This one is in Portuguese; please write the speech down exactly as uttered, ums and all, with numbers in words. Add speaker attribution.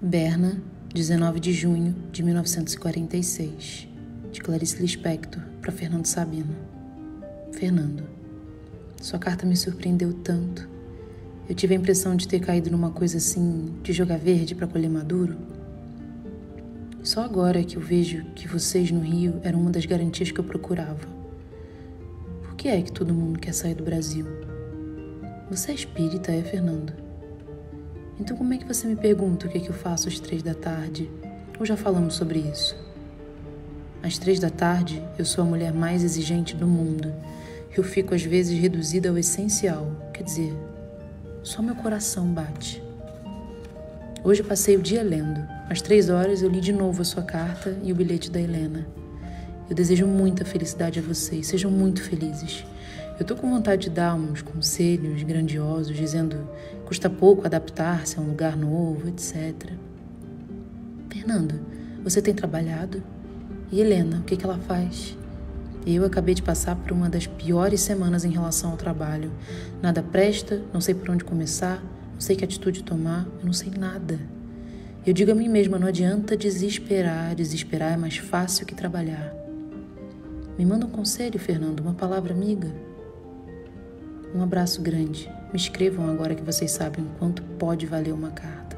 Speaker 1: Berna, dezenove de junho de mil novecentos e quarenta e seis, de Clarice Lispector para Fernando Sabino. Fernando, sua carta me surpreendeu tanto. Eu tive a impressão de ter caído numa coisa assim, de jogar verde para colher maduro. Só agora é que eu vejo que vocês no Rio eram uma das garantias que eu procurava. Por que é que todo mundo quer sair do Brasil? Você é espírita, é, Fernando? Então como é que você me pergunta o que, é que eu faço às três da tarde? Ou já falamos sobre isso? Às três da tarde, eu sou a mulher mais exigente do mundo. Eu fico às vezes reduzida ao essencial, quer dizer, só meu coração bate. Hoje passei o dia lendo. Às três horas eu li de novo a sua carta e o bilhete da Helena. Eu desejo muita felicidade a vocês, sejam muito felizes. Eu tô com vontade de dar uns conselhos grandiosos, dizendo que custa pouco adaptar-se a um lugar novo, etcétera. Fernando, você tem trabalhado? E Helena, o que, que ela faz? Eu acabei de passar por uma das piores semanas em relação ao trabalho. Nada presta, não sei por onde começar, não sei que atitude tomar, eu não sei nada. Eu digo a mim mesma, não adianta desesperar, desesperar é mais fácil que trabalhar. Me manda um conselho, Fernando, uma palavra amiga. Um abraço grande. Me escrevam agora que vocês sabem o quanto pode valer uma carta.